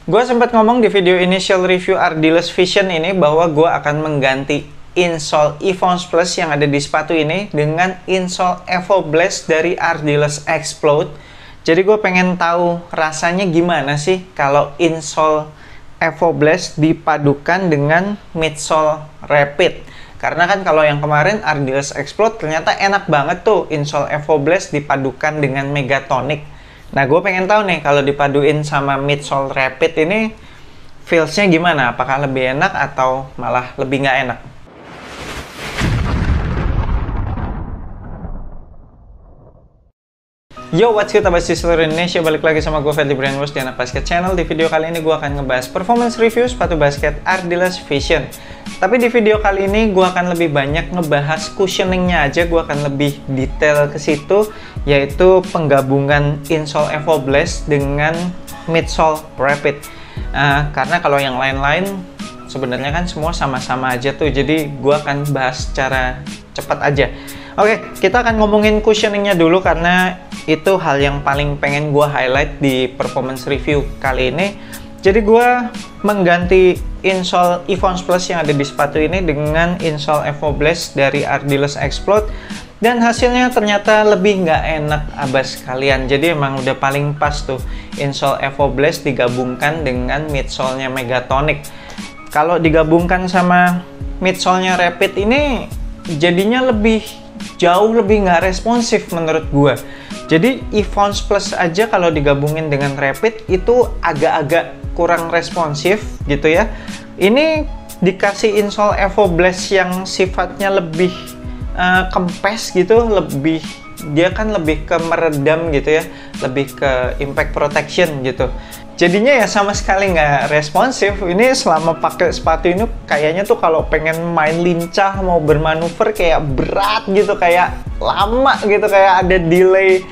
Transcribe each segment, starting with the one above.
Gue sempat ngomong di video initial review Ardiles Vision ini bahwa gue akan mengganti insole Evones Plus yang ada di sepatu ini dengan insole Evo Blast dari Ardiles Explode. Jadi gue pengen tahu rasanya gimana sih kalau insole Evo Blast dipadukan dengan midsole Rapid. Karena kan kalau yang kemarin Ardiles Explode ternyata enak banget tuh insole Evo Blast dipadukan dengan Megatonic. Nah, gue pengen tahu nih kalau dipaduin sama midsole Rapid ini feels-nya gimana? Apakah lebih enak atau malah lebih nggak enak? Yo, what's good abas di seluruh Indonesia? Balik lagi sama gue Fadli Brainwash di Anak Basket Channel. Di video kali ini gue akan ngebahas performance review sepatu basket Ardiles Vision. Tapi di video kali ini gue akan lebih banyak ngebahas cushioningnya aja. Gue akan lebih detail ke situ, yaitu penggabungan insole Evo Blast dengan midsole Rapid. Karena kalau yang lain-lain sebenarnya kan semua sama-sama aja tuh. Jadi gue akan bahas secara cepat aja. Oke, kita akan ngomongin cushioningnya dulu karena itu hal yang paling pengen gue highlight di performance review kali ini. Jadi gue mengganti insole Evones Plus yang ada di sepatu ini dengan insole Evo Blast dari Ardiles Explode, dan hasilnya ternyata lebih nggak enak abas kalian. Jadi emang udah paling pas tuh insole Evo Blast digabungkan dengan midsole-nya Megatonic. Kalau digabungkan sama midsole-nya Rapid ini jadinya jauh lebih nggak responsif menurut gue. Jadi Evones Plus aja kalau digabungin dengan Rapid itu agak-agak kurang responsif gitu ya. Ini dikasih insole Evo Blast yang sifatnya lebih kempes gitu, dia kan lebih ke meredam gitu ya, lebih ke impact protection gitu. Jadinya ya sama sekali nggak responsif. Ini selama pakai sepatu ini kayaknya tuh kalau pengen main lincah, mau bermanuver kayak berat gitu, kayak lama gitu, kayak ada delay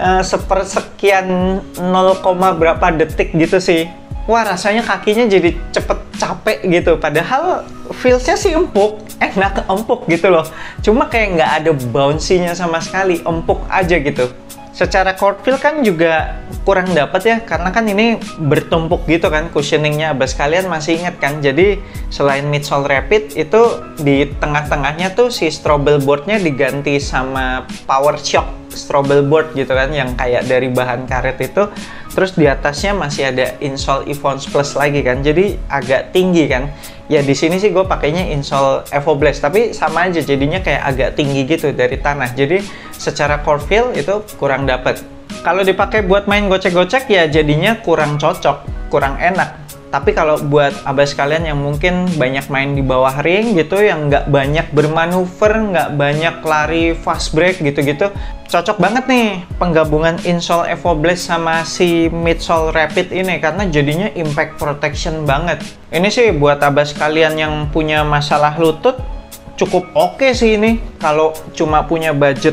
sepersekian 0, berapa detik gitu sih. Wah, rasanya kakinya jadi cepet capek gitu. Padahal feels-nya sih empuk, enak empuk gitu loh. Cuma kayak nggak ada bouncy-nya sama sekali, empuk aja gitu. Secara court feel kan juga kurang dapat ya, karena kan ini bertumpuk gitu kan cushioningnya. Abas kalian masih ingat kan? Jadi selain midsole Rapid itu di tengah-tengahnya tuh si Strobel boardnya diganti sama Power Shock Strobel board gitu kan, yang kayak dari bahan karet itu. Terus di atasnya masih ada insole Evones Plus lagi kan, jadi agak tinggi kan. Ya di sini sih gue pakainya insole Evo Blast, tapi sama aja jadinya kayak agak tinggi gitu dari tanah. Jadi secara core feel itu kurang dapet. Kalau dipakai buat main gocek-gocek ya jadinya kurang cocok, kurang enak. Tapi kalau buat abas kalian yang mungkin banyak main di bawah ring gitu, yang nggak banyak bermanuver, nggak banyak lari fast break gitu-gitu, cocok banget nih penggabungan insole Evo Blast sama si midsole Rapid ini, karena jadinya impact protection banget. Ini sih buat abas kalian yang punya masalah lutut cukup oke sih ini. Kalau cuma punya budget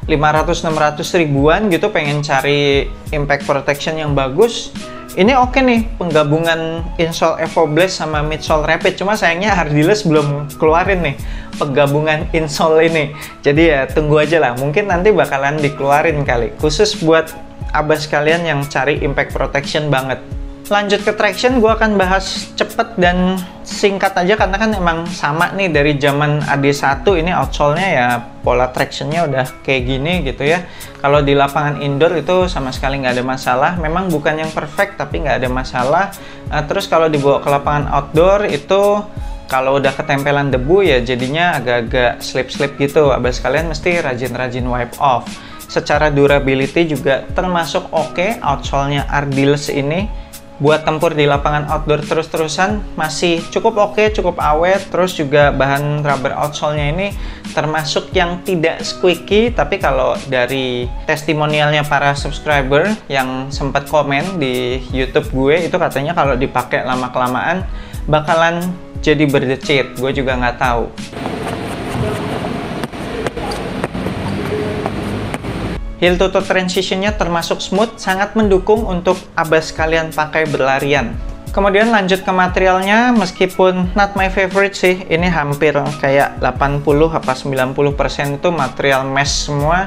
500-600 ribuan gitu, pengen cari impact protection yang bagus, ini oke nih penggabungan insole Evo Blast sama midsole Rapid. Cuma sayangnya Ardiles belum keluarin nih penggabungan insole ini. Jadi ya tunggu aja lah, mungkin nanti bakalan dikeluarin kali, khusus buat abas kalian yang cari impact protection banget. Lanjut ke traction, gue akan bahas cepet dan singkat aja karena kan emang sama nih dari zaman AD1 ini outsole-nya ya, pola tractionnya udah kayak gini gitu ya. Kalau di lapangan indoor itu sama sekali nggak ada masalah, memang bukan yang perfect tapi nggak ada masalah. Terus kalau dibawa ke lapangan outdoor itu kalau udah ketempelan debu ya jadinya agak-agak slip-slip gitu. Abas kalian mesti rajin-rajin wipe off. Secara durability juga termasuk oke outsole-nya Ardiles ini. Buat tempur di lapangan outdoor terus-terusan masih cukup oke, cukup awet. Terus juga bahan rubber outsole-nya ini termasuk yang tidak squeaky. Tapi kalau dari testimonialnya para subscriber yang sempat komen di YouTube gue, itu katanya kalau dipakai lama-kelamaan bakalan jadi berdecit. Gue juga nggak tahu. Heel to toe transitionnya termasuk smooth, sangat mendukung untuk abas kalian pakai berlarian. Kemudian lanjut ke materialnya, meskipun not my favorite sih, ini hampir kayak 80-90% itu material mesh semua.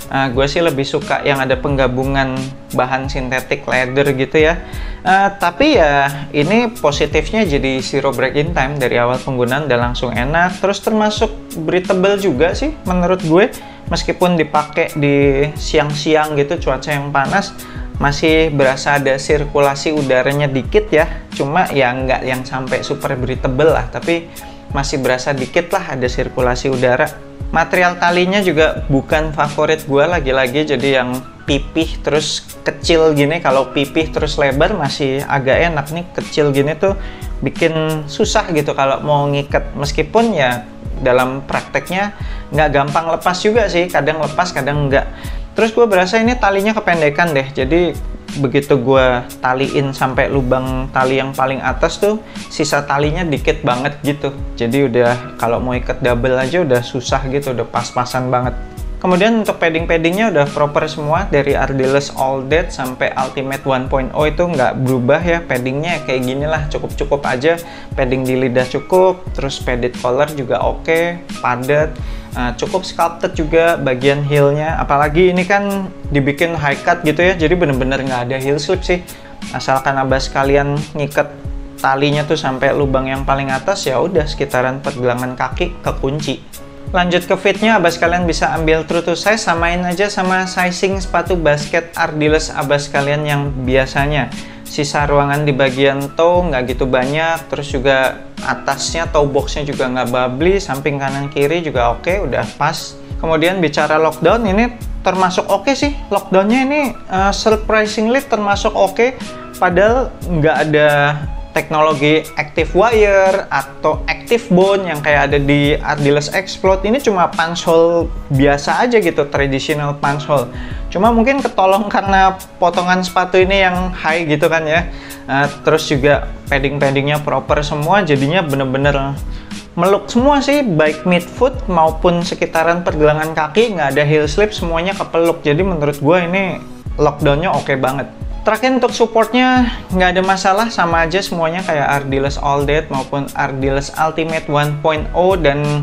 Gue sih lebih suka yang ada penggabungan bahan sintetik leather gitu ya. Tapi ya ini positifnya jadi zero break-in time dari awal penggunaan udah langsung enak. Terus termasuk breathable juga sih menurut gue. Meskipun dipakai di siang-siang gitu cuaca yang panas, masih berasa ada sirkulasi udaranya dikit ya. Cuma ya nggak yang sampai super breathable lah, tapi masih berasa dikit lah ada sirkulasi udara. Material talinya juga bukan favorit gue lagi-lagi, jadi yang pipih terus kecil gini. Kalau pipih terus lebar masih agak enak, nih kecil gini tuh bikin susah gitu kalau mau ngikat. Meskipun ya dalam prakteknya nggak gampang lepas juga sih, kadang lepas kadang enggak. Terus gue berasa ini talinya kependekan deh, jadi begitu gue taliin sampai lubang tali yang paling atas tuh sisa talinya dikit banget gitu. Jadi udah kalau mau ikat double aja udah susah gitu, udah pas-pasan banget. Kemudian untuk padding-paddingnya udah proper semua, dari Ardiles All Dead sampai Ultimate 1.0 itu nggak berubah ya. Paddingnya kayak gini lah, cukup-cukup aja. Padding di lidah cukup, terus padded collar juga oke, padat. Cukup sculpted juga bagian heelnya, apalagi ini kan dibikin high cut gitu ya, jadi bener-bener nggak ada heel slip sih. Asalkan abas kalian ngikat talinya tuh sampai lubang yang paling atas, ya udah sekitaran pergelangan kaki kekunci. Lanjut ke fitnya, abas kalian bisa ambil true to size, samain aja sama sizing sepatu basket Ardiles abas kalian yang biasanya. Sisa ruangan di bagian toe nggak gitu banyak, terus juga atasnya toe boxnya juga nggak bubbly, samping kanan kiri juga oke, udah pas. Kemudian bicara lockdown, ini termasuk oke sih, lockdownnya ini surprisingly termasuk oke, padahal nggak ada teknologi active wire atau active bone yang kayak ada di Ardiles Explode. Ini cuma punch hole biasa aja gitu, traditional punch hole. Cuma mungkin ketolong karena potongan sepatu ini yang high gitu kan ya. Terus juga padding-paddingnya proper semua, jadinya bener-bener meluk semua sih, baik midfoot maupun sekitaran pergelangan kaki, nggak ada heel slip, semuanya kepeluk. Jadi menurut gue ini lockdownnya oke banget. Terakhir untuk supportnya nggak ada masalah, sama aja semuanya kayak Ardiles All Dead maupun Ardiles Ultimate 1.0 dan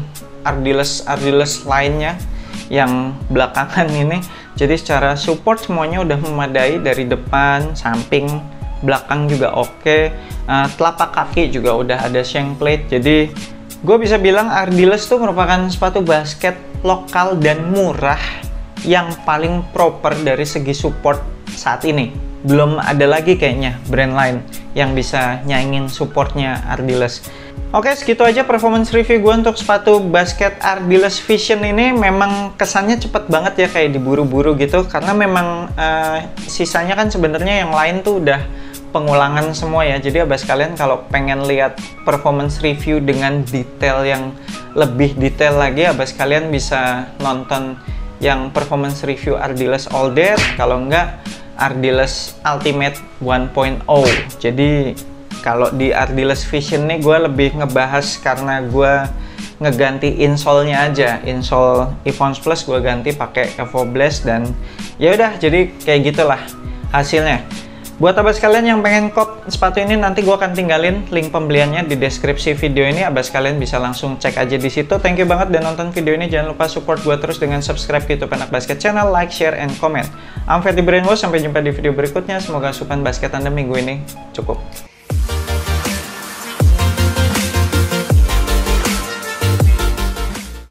Ardiles lainnya yang belakangan ini. Jadi secara support semuanya udah memadai, dari depan, samping, belakang juga oke. Telapak kaki juga udah ada shank plate. Jadi gue bisa bilang Ardiles tuh merupakan sepatu basket lokal dan murah yang paling proper dari segi support saat ini. Belum ada lagi kayaknya brand lain yang bisa nyaingin supportnya Ardiles. Oke, segitu aja performance review gue untuk sepatu basket Ardiles Vision ini. Memang kesannya cepet banget ya, kayak diburu-buru gitu, karena memang sisanya kan sebenarnya yang lain tuh udah pengulangan semua ya. Jadi abas kalian kalau pengen lihat performance review dengan detail yang lebih detail lagi, abas kalian bisa nonton yang performance review Ardiles All Dead, kalau enggak Ardiles Ultimate 1.0. Jadi kalau di Ardiles Vision nih gue lebih ngebahas karena gue ngeganti insole-nya aja. Insole Evons Plus gue ganti pakai Evo Blast, dan ya udah, jadi kayak gitulah hasilnya. Buat abas kalian yang pengen kop sepatu ini, nanti gue akan tinggalin link pembeliannya di deskripsi video ini. Abas kalian bisa langsung cek aja di situ. Thank you banget udah nonton video ini. Jangan lupa support gue terus dengan subscribe ke YouTube Anak Basket Channel, like, share, and comment. I'm Ferdy Brainwash. Sampai jumpa di video berikutnya. Semoga asupan basket Anda minggu ini cukup.